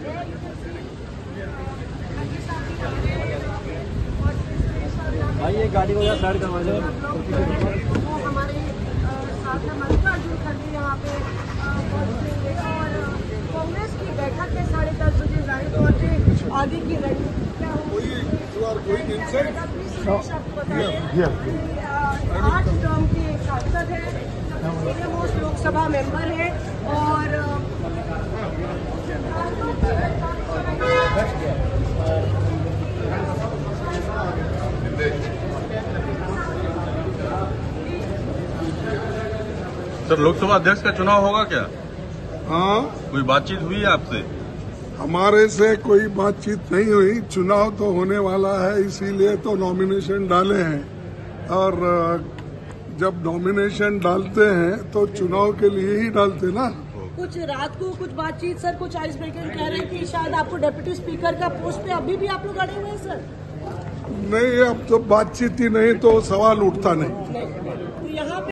भाई ये गाड़ी वगैरह साइड करवा दो। हमारे साथ में मल्लिकार्जुन खड़गे यहाँ पे और कांग्रेस की बैठक है 10:30 बजे जाहिर तौर पे आगे की रणनीति क्या होगी। 8 टर्म के सांसद हैं, सीनियर मोस्ट लोकसभा मेंबर है और सर लोकसभा अध्यक्ष का चुनाव होगा क्या? हाँ, कोई बातचीत हुई है आपसे? हमारे से कोई बातचीत नहीं हुई। चुनाव तो होने वाला है, इसीलिए तो नॉमिनेशन डाले हैं और जब नॉमिनेशन डालते हैं तो चुनाव के लिए ही डालते ना। कुछ रात को कुछ बातचीत सर, कुछ आइस ब्रेकर कह रहे हैं कि शायद आपको डिप्टी स्पीकर का पोस्ट पे अभी भी आप लोग अड़े हुए हैं सर। नहीं, अब तो बातचीत ही नहीं तो सवाल उठता नहीं।